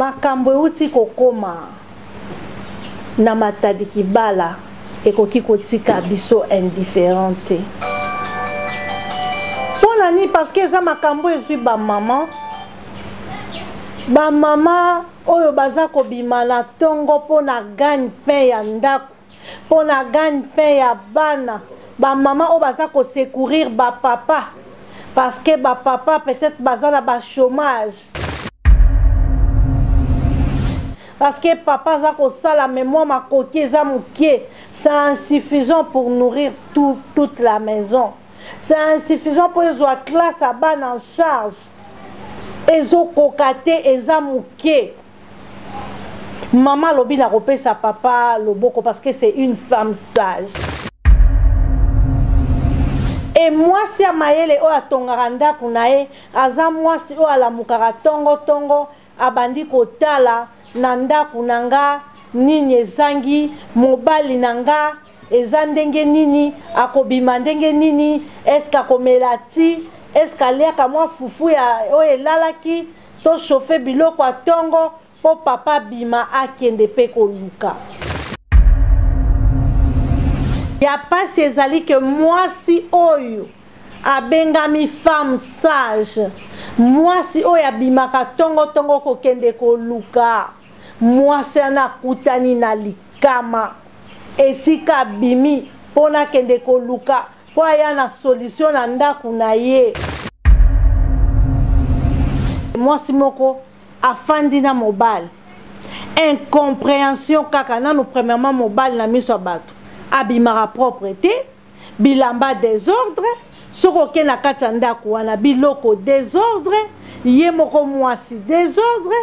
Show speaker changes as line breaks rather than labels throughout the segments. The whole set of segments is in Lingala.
makambo euti kokoma na matadi kibala ekoki kotika biso indifférente pona ni parce que eza makambo ezwi ba mama oyo baza kobima na tongo pona gagne pain ya ndako pona gagne pain ya bana ba mama oyo baza ko secourir ba papa parce que ba papa peut-être baza na ba chômage parce que papa za ko sala mémoire makoki eza mukie c'est insuffisant pour nourrir toute la maison c'est insuffisant pour les autres classe à ban en charge ezo kokate eza mukie maman lobi na kopé sa papa loboko parce que c'est une femme sage et moi si amayele o atongaka ndako na ye aza mwasi o alamukaka tongo abandi kotala na ndako na nga nini ezangi mobali na nga eza ndenge nini akobima ndenge nini eske akomela ti eske aliaka mwa fufu ya oyo elalaki to chauffe biloko ya tongo po papa bima akende mpe koluka ya pasi ezali ke mwasi oyo abengami femme sage mwasi oyo abimaka tongo kokende koluka mwasi ana kutani na likama esika abimi mpona kende koluka po aya na solution na ndako na ye mwasi moko afandi na mobali incompréhension kaka nanu premièrement mobali na miso ya bato abimaka propreté bilamba désordre soki oke na kati ya ndako wana biloko désordre ye moko mwasi désordre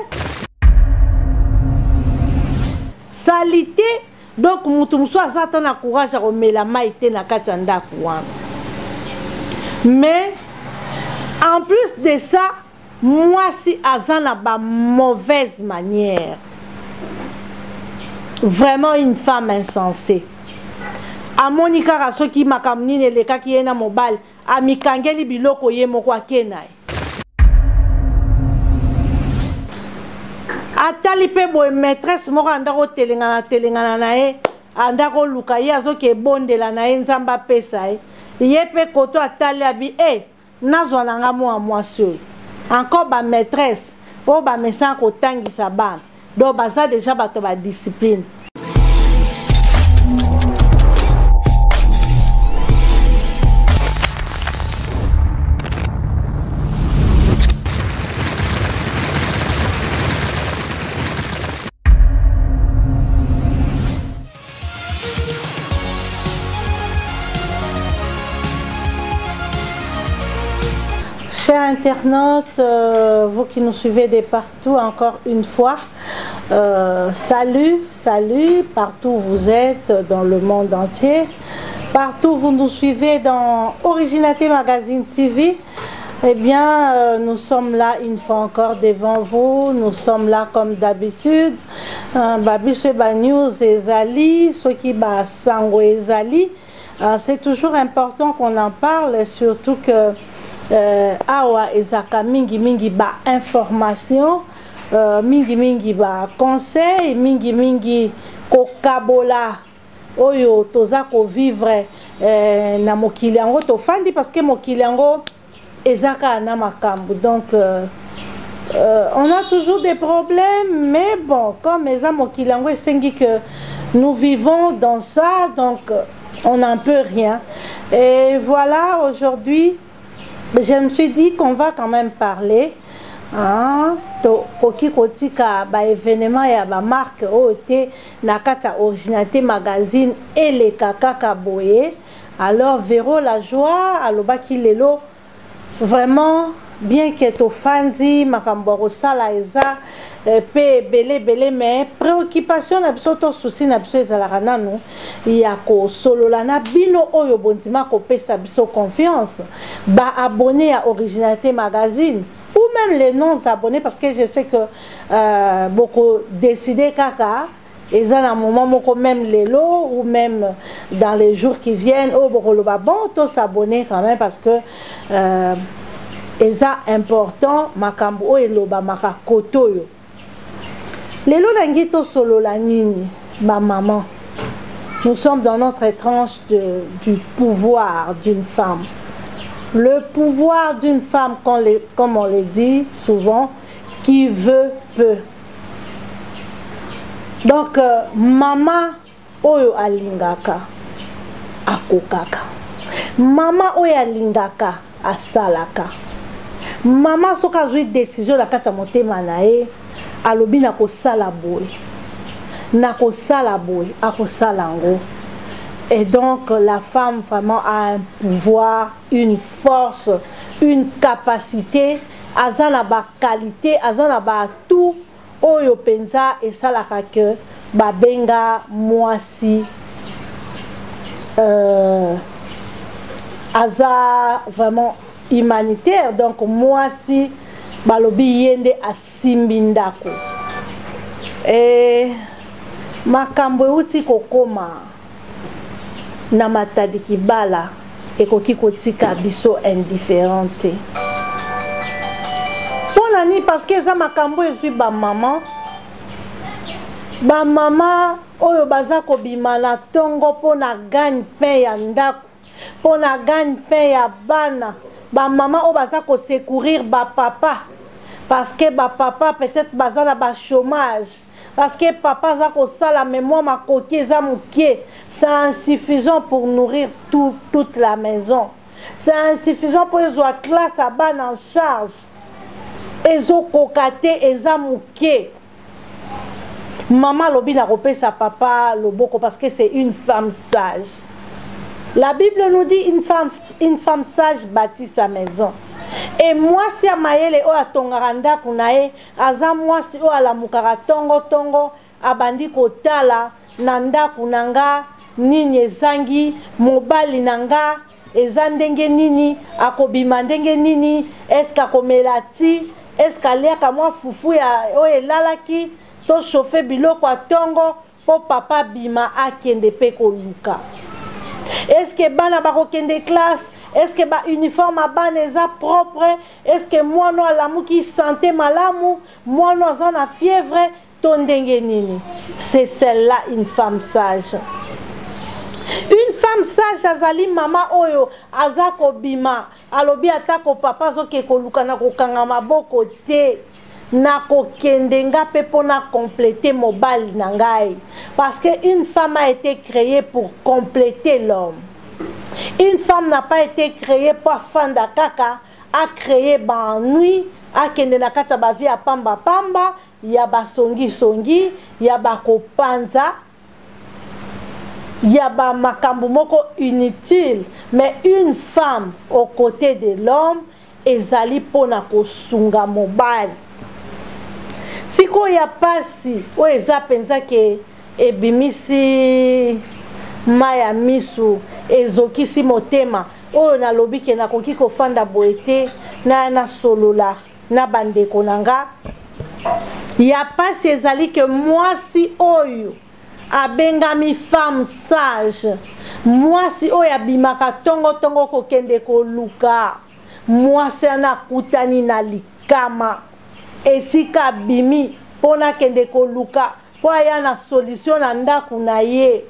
salité donc mutu mosusu aza ata na courage ya komela mai te na kati ya ndako wana mais en plus de ça mwasi aza na ba mauvaise manière vraiment une femme insensée amoni kaka soki makambo nini elekaki ye na mobali amikangeli biloko ye moko ake na ye atali mpe boye maîtresse moko andako telengana na ye andako luka ye azoki ebondela na ye nzambe apesa ye mpe koto atali abi nazwa na nga mwa mwasi oyo encore ba maîtresse oyo bamesana kotangisa bana donc baza déjà bato badiscipline. Chers internautes, vous qui nous suivez de partout, encore une fois, salut, partout où vous êtes dans le monde entier, partout où vous nous suivez dans Originalité Magazine TV, eh bien, nous sommes là une fois encore devant vous, nous sommes là comme d'habitude, Babiche News Ezali, ceux qui ba Sango Ezali, c'est toujours important qu'on en parle, surtout que awa ezaka mingi ba information mingi ba conseil mingi kokabola oyo toza ko vivre na mokili yango tofandi parce que mokili yango ezaka na makambo donc on a toujours des problèmes mais bon comme eza mokili yango esengi que nous vivons dans ça donc on n'en peut rien et voilà aujourd'hui je me suis dit qu'on va quand même parler koki kotika ba événement ya ba marque ote na kata Originalité Magazine et les kaka boye alors Véro la joie alobaki lelo vraiment bien que to fandi makambo sala eza pe belé mais préoccupation na biso to souci na biso ezalaka nanu ya ko solola na bino oyo bondima ko pesa biso confiance ba abonné à Originalité Magazine ou même les non abonnés parce que je sais que beaucoup décidé kaka et ça à un moment même les lots ou même dans les jours qui viennent au bon tous s'abonner quand même parce que et ça important makambo et loba makakoto yo Lelo Langito Solo la Nini, ma maman. Nous sommes dans notre tranche du pouvoir d'une femme. Le pouvoir d'une femme, comme on le dit souvent, qui veut peut. Donc, maman oyo alingaka akokaka. Maman oyo alingaka asalaka. Maman soka zui décision la kati ya motema na ye alobi na kosala boye. Na kosala boye, akosala ngo. Et donc la femme vraiment a un pouvoir, une force, une capacité, azana ba qualité, azana ba tout oyo penza et salaka que babenga mwasi aza vraiment humanitaire. Donc mwasi balobi yende asimbindako. Et makambo euti kokoma na matadiki bala ekoki kotika biso indifférente. Pona ni parce que eza makambo ezwi ba maman oyo baza kobima na tongo pona gagne pain ya ndako, pona gagne pain ya bana, ba maman oyo baza ko secourir ba papa parce que ba papa peut-être baza na ba chômage. Parce que papa a la mémoire ma coquille, c'est insuffisant pour nourrir toute la maison. C'est insuffisant pour les autres classes à ban en charge. Les autres cocatés, les amouqués. Maman lobi n'a repé sa papa loboko parce que c'est une femme sage. La Bible nous dit une femme sage bâtit sa maison. Et moi si amayele o atongaranda kunae aza moi si o ala mukara tongo abandi kotala nanda kunanga nini ezangi mobali nanga ezandenge nini akobima ndenge nini eska komelati eska liaka mwa fufu ya o elalaki to chauffer biloko atongo po papa bima akende pe koluka. Est-ce que bana bako kende classe? Est-ce que ba uniforme à baneza propre? Est-ce que moi no alamu qui santé malamu? Moi no zana fièvre tondenge nini? C'est celle-là une femme sage. Une femme sage azali mama oyo azako bima alobi atako papa zoke koluka na kokanga maboko te na kokendenga pe pona compléter mobali na ngai parce que une femme a été créée pour compléter l'homme. Une femme n'a pas été créée pour fanda kaka, a créé ban nuit, a kende na kata ba vie a pamba pamba, ya ba songi, ya ba kopanza, ya ba makambo moko inutile. Mais une femme aux côtés de l'homme, ezali pona kosunga mobile. Siko ya pasi, o eza penza ke ebimisi maya misu ezokisi motema oyo na lobi ke nakoki kofanda boete na solola na bandeko nanga ya pasi ezali ke mwasi oyo abengami femme sage, mwasi oyo abimaka tongo kokende koluka, mwasi anakutani na likama esika bimi pona kende koluka po aya na solution na ndaku na ye.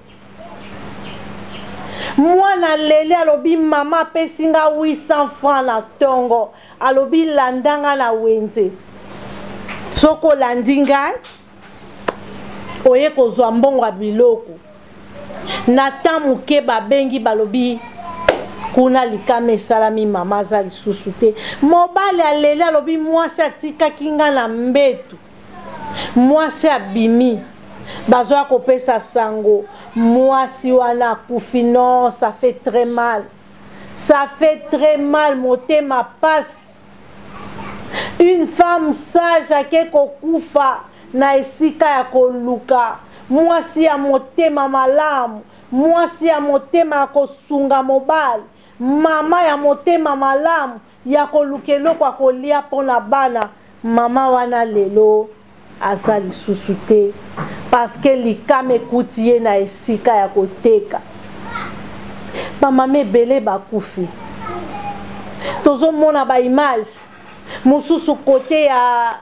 Mwana lele alobi mama pesinga 800 francs na tongo alobi landanga na wenze soko landinga oye kozwa mbongo ya biloko na tamuke babengi balobi kuna likame salami mama za lisusu te. Mobali alele alobi mwasi atikaki nga na mbetu, mwasi abimi bazwa kopesa sango, mwasi wana kufi. Non, ça fait très mal, ça fait très mal, motema passe. Une femme sage akeko kufa na esika ya koluka, mwasi ya motema malamu, mwasi ya motema ya kosunga mobali, mama ya motema malamu ya kolukelo kwa kolia pona bana. Mama wana lelo asa lisusu te parce que likame kutie na esika ya koteka. Bamame ebele bakufi, tozomona ba image mosusu kote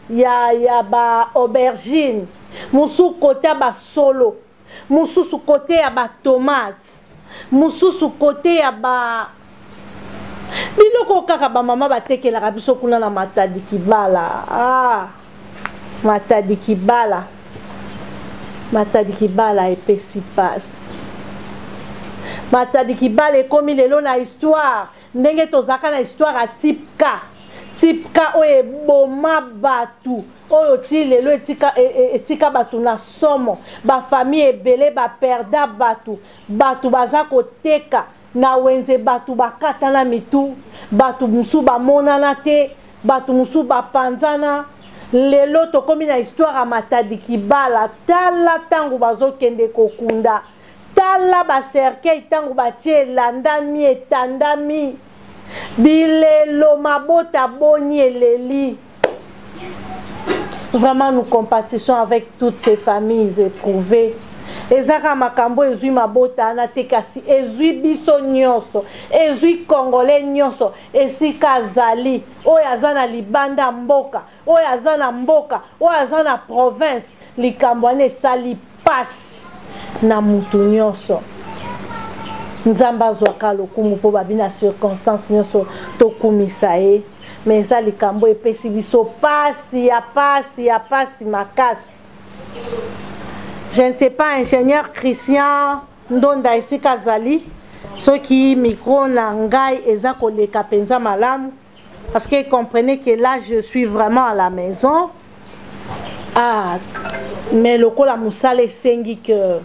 ya ba aubergine, musu côté ba solo, musu côté ya ba tomate, musu côté ya ba biloko kaka ba mama batekelaka biso kuna na Matadi Kibala. Ah, Matadi Kibala. Matadi Kibala epesi pasi. Matadi Kibala ekomi lelo na histoire. Ndenge tozaka na histoire a tipka. Tipka oyo eboma batu. Oyo ti lelo etika batu na somo. Ba famille ebele ba perda batu. Batu baza koteka. Na wenze batu bakata na mitu. Batu musu ba monana te. Batu musu ba panzana. Lelo tokomi na histoire a Matadi Kibala. Tala tangu bazo kende kokunda. Tala ba cercueil tangu batie landami etandami. Bilelo mabota boni eleli. Vraiment nous compatissons avec toutes ces familles éprouvées. Ezaka makambo ezui mabota anate kasi ezui biso nyonso, ezui congolais nyonso, esika azali, oyo aza na libanda mboka, oyo aza na mboka, oyo aza na province, likambo wana esali pasi na mutu nyonso. Nzambe azwaka lokumu mpo babi na circonstance nyonso tokumisa ye, mais eza likambo epesi biso pasi ya pasi makasi. Je ne sais pas, ingénieur Christian Ndonda esika azali, soki micro na ngai eza koleka penza malamu, parce que comprenez que là je suis vraiment à la maison. Ah, mais lokola musala esengi que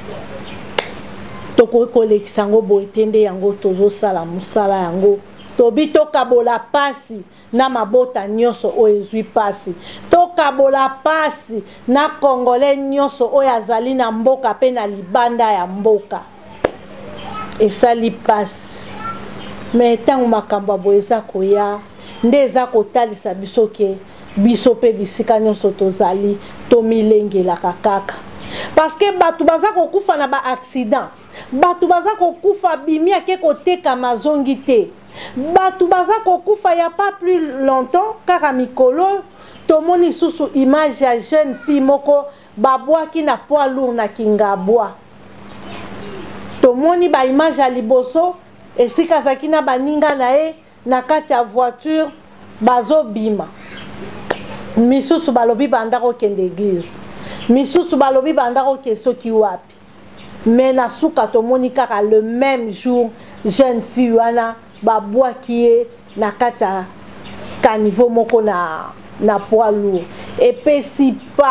toko kolekisa yango boetende yango tozosala musala yango. Tobi tokabola pasi na mabota nyonso oyo ezwi pasi. Tokabola pasi na congolais nyonso oyo azali na mboka pe na libanda ya mboka. Esali pasi. Mais tangu makambo boye eza koya, nde eza kotalisa biso ke biso pe bisika nyonso tozali tomilengelaka kaka. Parce que batu baza kokufa na ba accident. Batu baza kokufa bimi ake koteka mazongi te. Batu baza kokufa ya pas plus longtemps kaka mikolo tomoni susu image ya jeune fille moko babwaki na poids lourd na Kingabwa. Tomoni ba image ya liboso esika zaki na baninga na ye na kati ya voiture bazo bima. Misusu balobi bandako kende église. Misusu balobi bandako ke soki wapi. Mais na suka tomoni kaka le même jour jeune fille wana babwaki ye na kati ya kanivo moko na poids lourd. Epesi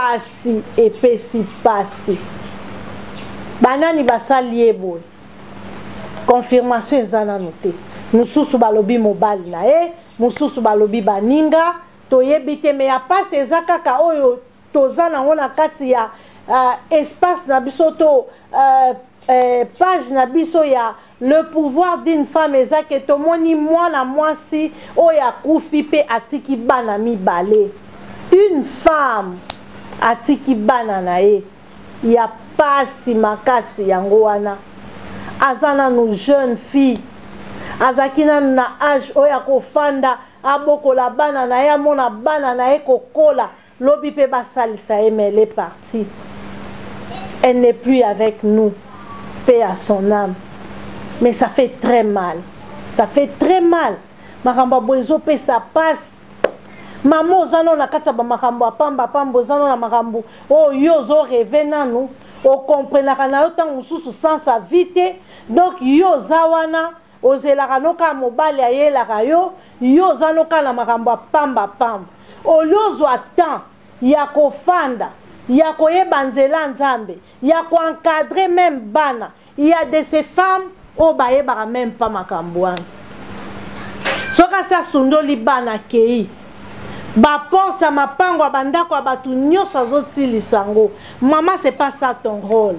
pasi. Banani basali ye boye. Confirmation eza nanu te. Mususu balobi mobali na ye, mususu balobi baninga, toyebi te, mais ya pasi eza kaka oyo toza nango na kati ya espace na biso to page na biso ya le pouvoir d'une femme eza ke tomoni mwana mwasi oyo akufi pe atiki bana mibale. Une femme atiki bana na ye ya pasi makasi yango wana. Azana nou jeune fille azaki nanu na âge oyo akofanda abokola bana na ye, amona bana na ye kokola lobi pe basalisa ye, mais elle est partie. Elle n'est plus avec nous. Paix à son âme. Mais ça fait très mal. Ça fait très mal. Makamba boezo pe ça passe. Maman ozano na kati ba makambo pamba pamba ozano na makambo. Oh yo zo rêver nanu. O comprenaka na yo tangu susu sans sa vite. Donc yo zawana ozelaka noka mobali ayelaka yo. Yo zano ka na makambo pamba pamba. O lozo atan ya kofanda. Ya koyeba nzela nzambe, ya ko encadrer même bana. Il y a de ces femmes au baye bara même pas makambouane. Soka sa sundo li bana kei. Ba porte ma pango abandako abatu nyoso zo silisango. Maman, c'est pas ça ton rôle.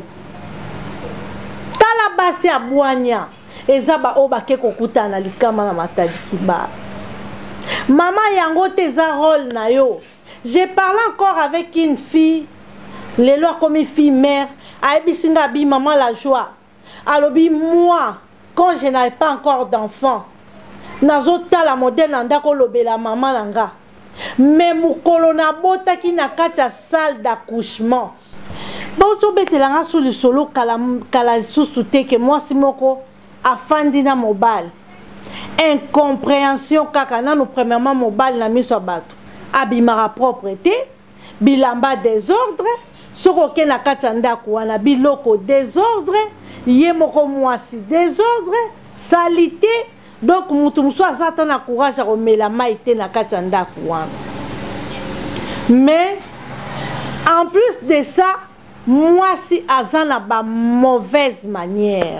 Kala basi abwanya eza ba oba ke kokuta na likama na Matadi Kibala. Maman yango te za rôle na yo. J'ai parlé encore avec une fille. Les lois comme fille mère, Aïbisinga bi maman la joie. Alors moi, quand je n'avais pas encore d'enfant, nazota la modèle nandako lobe la maman langa. mais mukolo na bota ki na kati ya salle d'accouchement bauto betelanga sous le solo kala susu te ke mwasi moko afandi na mobile incompréhension kaka nanu premièrement mobile na miso bato abimaka propreté bilamba désordre soko ke na kati ya ndako wana biloko désordre ye moko mwasi désordre salité donc mutu musu azata na courage akomela mai te na kati ya ndako wana mais en plus de ça mwasi aza na ba mauvaise manière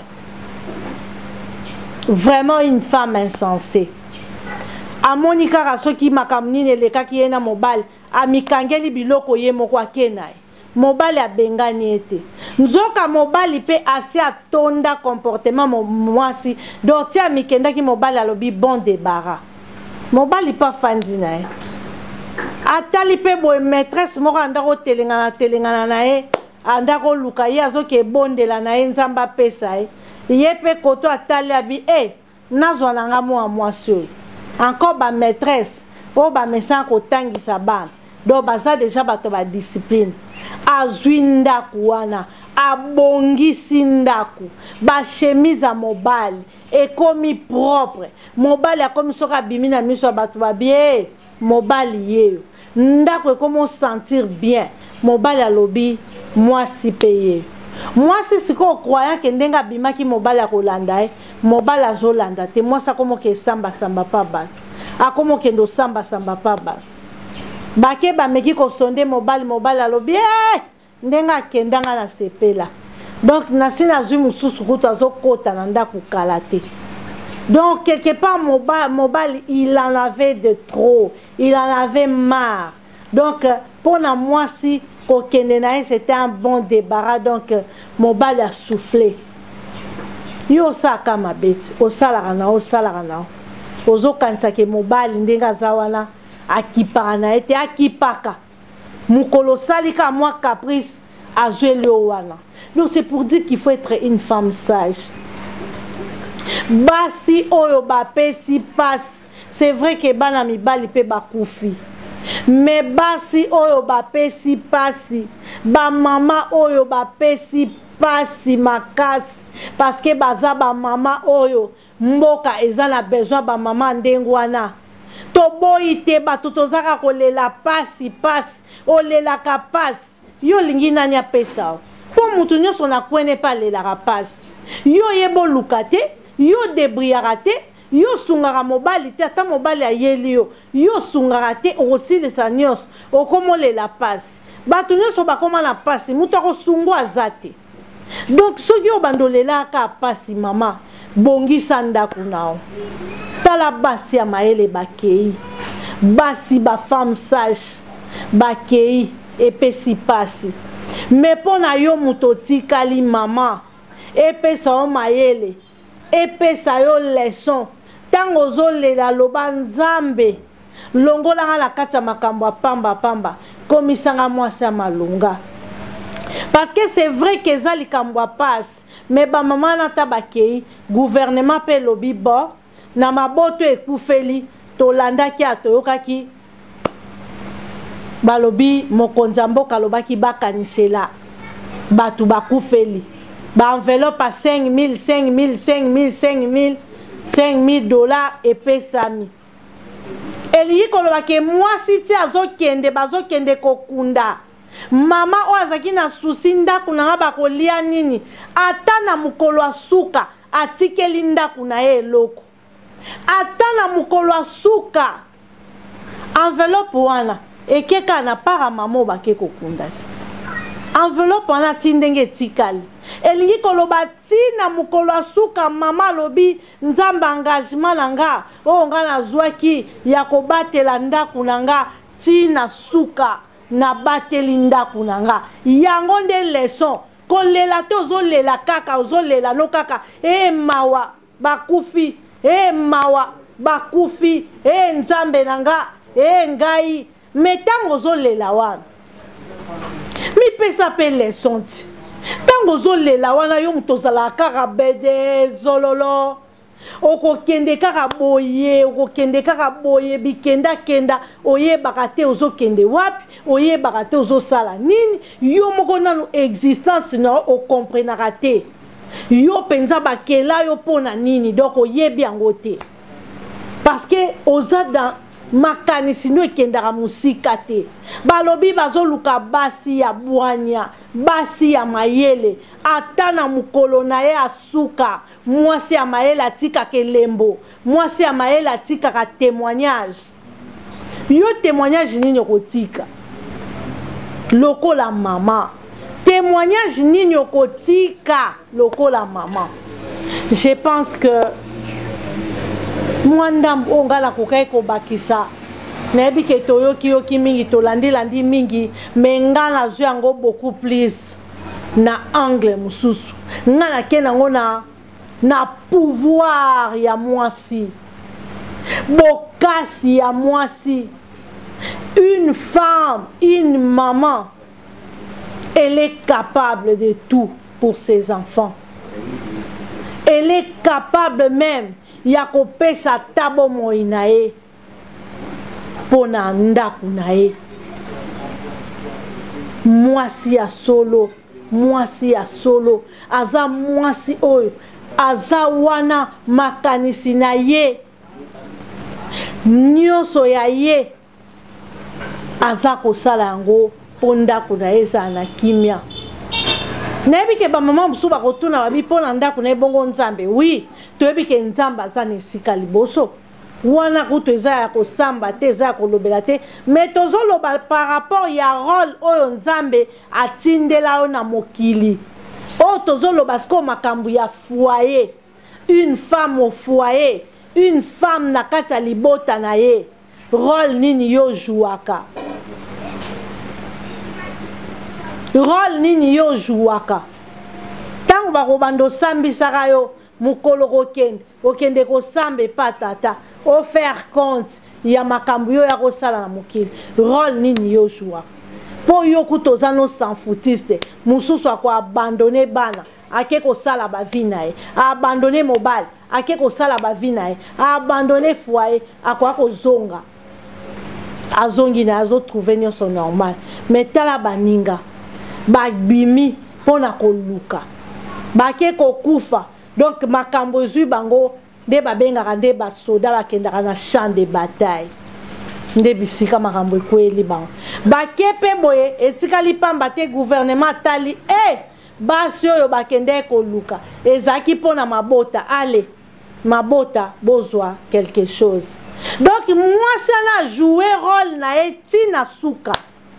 vraiment une femme insensée amoni kaka soki makambo nini elekaki ye na mobali amikangeli biloko ye moko ake na ye mobali abengani ete nzoka mobali pe asi atonda comportement mwasi donc ti amikendaki mobali alobi bon débarras mobali pa fandi na ye atali pe boye maîtresse moko andako telengana na ye andako luka ye azoki ebondela na ye nzambe apesa ye pe koto atali abi nazwa na nga mwa mwasi oyo encore ba maîtresse oyo bamesana kotangisa bana donc baza déjà bato badiscipline azwi ndako wana abongisi ndako bachemise ya mobali ekomi propre mobali akomi soki abimi na miso ya bato babie mobali yeyo ndako ekomi osentir bien mobali alobi mwasi pe yeyo mwasi sikoyo croyant ke ndenge abimaki mobali akolanda ye mobali azolanda te mwasi akomoka esambasamba pa bato akomokende osambasamba pa bato bake bameki kosonde mobali alobi ndenge akendanga na sepela donc nasi nazwi mosusu kutu azokota na ndako kala te donc quelque part mobali il en avait de trop il en avait marre donc pona mwasi kokende na ye c'était un bon débarras donc mobali a soufflé yo osaka mabeti osalaka na ozokanisa ke mobali ndenge aza wana akipaka na ye te akipaka mukolo salika mwa caprice azweli yo wana donc c'est pour dire qu'il faut être une femme sage basi oyo bapesi pasi c'est vrai que bana mibali pe bakufi mais basi oyo bapesi pasi bamama oyo bapesi pasi makasi parce que baza bamama oyo mboka eza na besoin bamama ndenge wana toboyi te bato tozaka kolela pasi olelaka pasi yo lingi nani apesa po mutu nyonso na kwene pa alelaka pasi yo yeboluka te yo debriyaka te yo sungaka mobali te ata mobali ayeli yo sungaka te okosilisa nyonso okomolela pasi bato nyonso bakoma na pasi mutu akosungu aza te donc soki obandolelaka pasi mama bongisa ndako nao tala basi ya mayele bakei basi ba femme sage bakei epesi pasi mais pona yo muto tikali mama epesa o mayele epesa yo leçon tango ozolela loba nzambe longolanga na kati ya makambo ya pamba komisanga mwasi ya malunga parce que c'est vrai que eza likambo ya pasi mais bamama nata bakei gouvernement pe lobi bo na maboto ekufeli tolandaki atoyokaki balobi mokonzi ya mboka alobaki bakanisela bato bakufeli baenveloppe a 5 000 dollars epesami elingi koloba ke mwasi ti azokende bazokende kokunda mama oyo azalaki na susi ndako nanga bakolia nini ata na mokolo asuka atikeli ndako na ye eloko ata na mokolo asuka enveloppe wana ekeka na para mama bake kokunda te enveloppe wana ti ndenge etikali elingi koloba ti na mokolo asuka mama alobi nzambe engagement na nga oyo nga nazwaki ya kobatela ndako na nga ti na suka na bateli ndako na nga yango nde leçon kolela te ozolela kaka ozolela no kaka mawa bakufi mawa bakufi nzambe na nga ngai metango ozolela wana mipesa pe leçon ti tango ozolela wana yo mutu ozalaka kaka bede zololo okokende kaka boye bikenda kenda oyebaka te ozokende wapi oyebaka te ozosala nini yo moko nanu existence na okomprenaka te yo penza bakela yo pona nini donc oyebi yango te parce que oza dans makanisi no ekendaka musika te balobi bazoluka basi ya bwanya basi ya mayele ata na mukolo na ye asuka mwasi ya mayele atikaka elembo mwasi ya mayele atikaka témoignage yo témoignage nini okotika lokola mama témoignage nini okotika lokola mama je pense que mwanda ongala kokai kobakisa nayebi ke toyoki mingi tolandi mingi me nga nazwi yango beaucoup plus na angle mosusu nga nake nango na pouvoir ya mwasi bokasi ya mwasi. Une femme, une maman, elle est capable de tout pour ses enfants. Elle est capable même ya kopesa tabo moinae pona ndaku nae. Mwasi ya solo, mwasi ya solo, aza mwasi oyo, aza wana makanisi na ye, nyoso ya ye, aza kosala yango ponda kuna eza na kimia. Nebi ke ba mama musu ba kotuna babi pona ndaku na bongo nzambe. Oui, toyebi ke nzamba aza na esika liboso. Wana kutu eza ya kosamba te, eza ya kolobela te, mais tozoloba par rapport ya rôle oyo nzambe atindela o na mokili. O tozoloba sko makambu ya foyer, une femme au foyer, une femme na kati ya libota na ye. Rôle nini yo jouaka? Rôle nini yo jouaka? Tango bakobando sambi saka yo mukolo kokende ko sambe patata o faire compte ya makambu yo ya kosala na mokili. Rôle nini yo jouaka? Po yo kutoza no sans foutiste mususu ako abandonner bana ake kosala ba vie na ye, abandonner mobile ake kosala ba vie na ye, abandonner foyer ako zonga azongi na azo trouver nyonso normal. Mais tala baninga babimi pona koluka bake kokufa, donc makambo zui bango nde babengaka nde basoda bakendaka na champ de bataille, nde bisika makambo ekweli bango bake pe boye etikali pamba te gouvernement tali basi oyo bakende koluka ezaki pona mabota, allez mabota bozwa quelque chose. Donc moi ça na joué rôle na etina suka.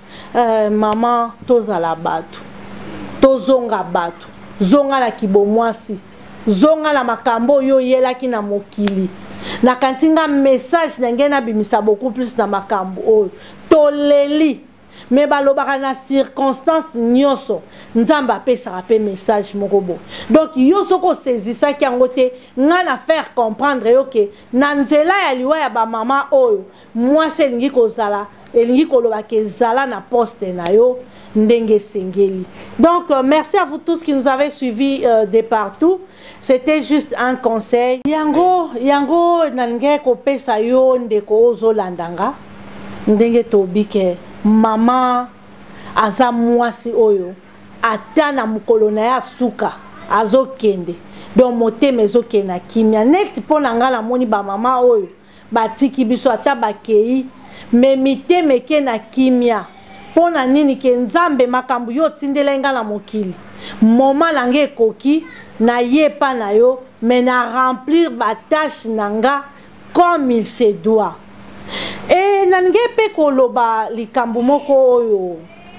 Maman tozala batu, tozonga batu, zonga la kibomwasi, zonga la makambo yo yelaki na mokili. Na kantinga message na ngena bimisa beaucoup plus na makambo oyo toleli. Mais balobaka na circonstance nyoso nzamba pesa pe message mokobo. Donc yo soko saisissa ki angote ngana faire comprendre yo ke na nzela ya liwa ya ba mama oyo moi c'est lingi kozala elingi koloba ke zala na poste na yo ndenge sengeli. Donc merci à vous tous qui nous avez suivis de partout. C'était juste un conseil. Yango nange ko pesa yo ndeko ozolandanga ndenge tobike mama aza mwasi oyo atana mukolo na ya suka azokende donc motema ezokende na kimia net pona ngala moni ba mama oyo batiki biso ata bakei me mitema eke na kimia pona nini ke nzambe makambu yo tindela ngala mokili moma nange ekoki na yepa na yo mais na remplir ba tâche nanga comme il se doit. Et nange pe koloba likambu moko oyo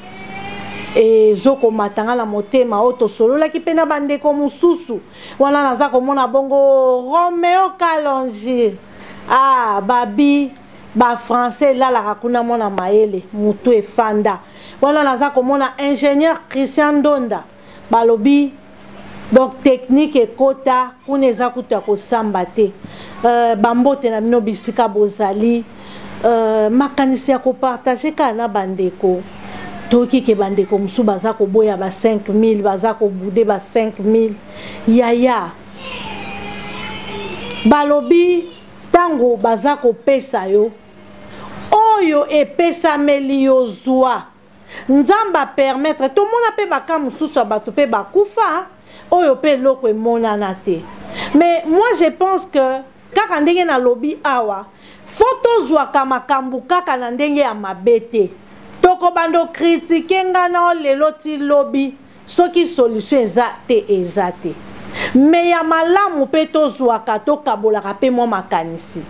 zoko matanga la motema oto solo la ki pena bandeko mususu wana naza komona bongo Romeo Kalonji babi ba français la hakuna mona maele mutu efanda wana naza komona ingénieur Christian Donda balobi donc technique ekota kuneza kuta ko samba te bambote na bino bisika bozali makanisi ya ko partager kana bandeko toki ke bandeko musu baza ko boya ba 5000 baza ko bude ba 5000 yaya balobi tango baza kopesa yo oyo epesameli yo zwa nzamba permettre tout le monde pe baka mususu bato pe bakufa oyo pe loko emonana te. Mais moi je pense que kaka ndenge na lobi awa photo zwaka makambu kaka na ndenge ya mabete toko bando critiquer ngana lelo ti lobi soki solution eza te. Mais ya malamu pe to zwaka to kabolaka pe mo makanisi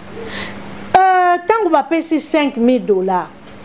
tango bapesi $5,000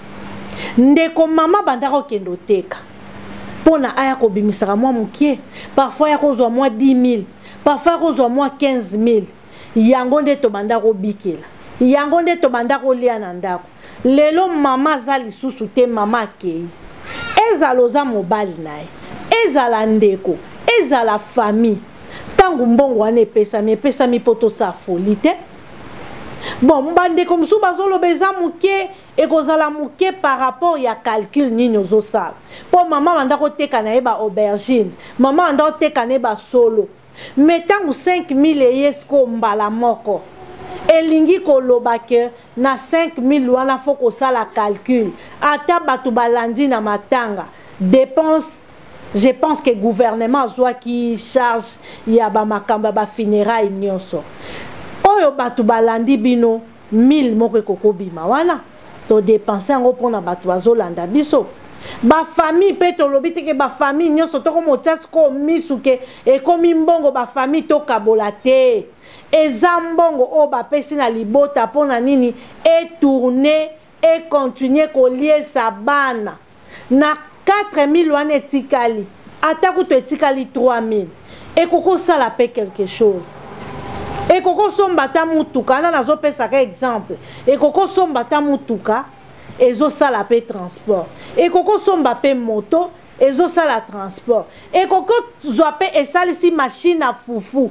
ndeko mama bandako kendo teka pona aya ko bimisaka mwa mukie parfois ya kozwa mwa 10,000 parfois kozwa mwa 15,000 yango nde to bandako bikela yango nde to bandako lia na ndako lelo mama za lisusu te mama kei ezaloza mobali naye ezala ndeko ezala famille tango mbongo wana epesami poto sa folie te. Bon, mbandeko musu bazolo beza muke ekozala muke par rapport ya calcul nini ozosala. Po mama bandako teka na eba aubergine, mama bandako teka na eba solo. Metangu 5,000 eyesko mbala moko. Elingi koloba ke na 5,000 wana foko sala calcul. Ata batu balandi na matanga. Dépense, je pense que gouvernement soit qui charge ya ba makamba ba funérailles nyonso. Oyo batu balandi bino 1000 moko ekoko bima wana to dépenser yango pona batu bazolanda biso ba famille pe to lobiti ke ba famille nyonso to ko motias ko misuke e komi mbongo ba famille to kabola te eza mbongo o ba pesi na libota pona nini et tourner et continuer ko lier sa bana na 4,000 wana etikali ataku to etikali 3,000 et koko sala pe quelque chose. Et koko somba ta mutuka na nazo pesa ka exemple et koko somba ta mutuka ezo sala pe transport et koko somba pe moto ezo sala transport et koko zoape esali si machine à fufu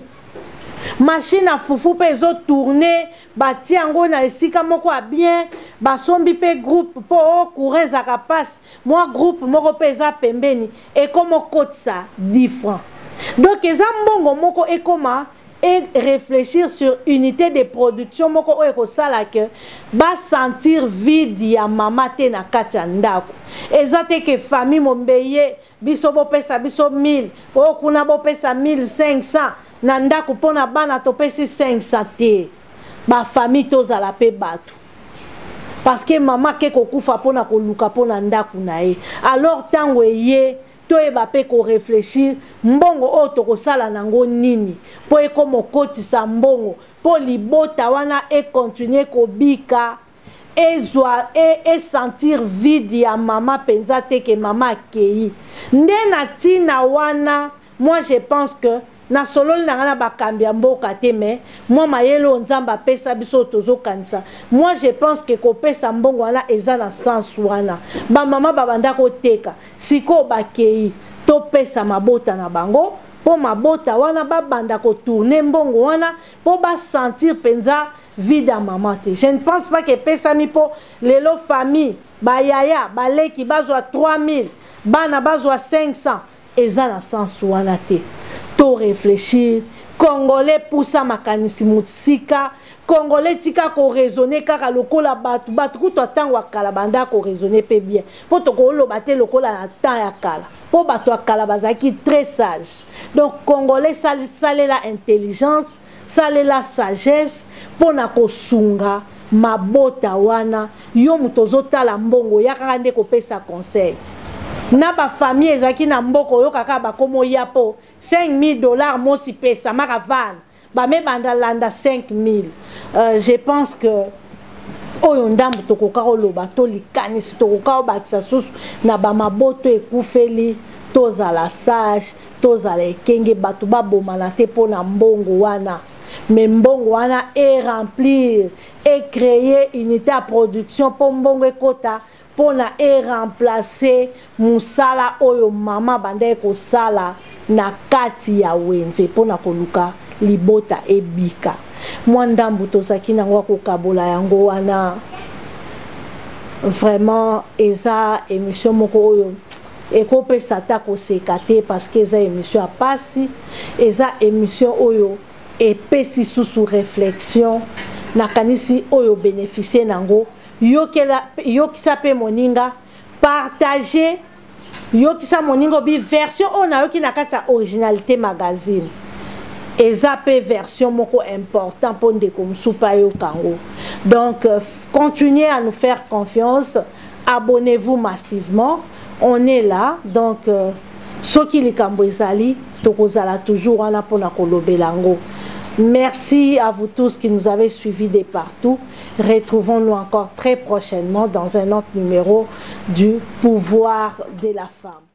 pe ezo tourner bati yango na esika moko a bien basombi pe groupe po courir za passe moi groupe moko pe eza pembeni et comme kotsa 10 francs donc eza mbongo moko e koma et réfléchir sur unité de production moko oyo ko sala que ba sentir vide ya mama te na kati ya ndako eza te ke famille mombeye biso bo pesa biso 1000 o kuna bo pesa 1500 na ndako pona bana to pesi 500 te ba famille tozala pe bato parce que mama ke ko kufa pona ko luka pona ndako na ye alors tango eye to eba pe ko réfléchir mbongo o to ko sala nango nini po e ko mokotisa mbongo po libota wana e continuer ko bika e sentir vide ya mama penza te ke mama kei nde na tina wana. Moi je pense que na solo na ngana bakambi mboka te mais moi mayelo nzamba pesa biso tozo kanisa. Moi je pense que ko pesa mbongo wana eza na sens wana ba mama babanda ko teka siko bakei to pesa mabota na bango po mabota wana babanda ko tourner mbongo wana po ba sentir penza vide à maman te. Je ne pense pas que pesa mi po lelo famille ba yaya ba leki bazwa 3,000 bana bazwa 500 eza na sens wana te. To réfléchir congolais poussa makanisi mutsika congolais tika ko raisonner kaka lokola batu kuto tango akala banda ko raisonner pe bien po to ko loba te lokola na temps ya kala po batu akala bazaki très sage. Donc congolais sale la intelligence sale la sagesse pona ko sunga mabota wana yo mutozo tala mbongo yakaka nde ko pesa conseil na ba famille ezaki na mboko yo kaka bakomo yapo $5,000 mosi pesa maravan ba me banda landa 5,000. Je pense que oyo ndambu tokoka oloba to likanisi tokoka obakisa susu na ba maboto ekufeli tozala sage tozala ekenge batu babomana te pona mbongo wana. Mais mbongo wana et remplir et créer unité à production pour mbongo ekota pona e remplacer musala oyo mama bande ko sala na kati ya wenze pona koluka libota ebika. Mwandambu tosaki nango ko kabola yango wana vraiment eza émission moko oyo ekopesa ta ko sekate parce que eza émission a pasi eza émission oyo et pesi sous réflexion nakanisi oyo bénéficier nango yo kisa pe moninga partager yo kisa moningo bi version on a yo ki nakata originalité magazine eza pe version moko important pour ndeko musupa yo kango. Donc continuez à nous faire confiance, abonnez-vous massivement, on est là. Donc soki likambo ezali tokozala toujours wana pona kolobelango. Merci à vous tous qui nous avez suivis de partout. Retrouvons-nous encore très prochainement dans un autre numéro du pouvoir de la femme.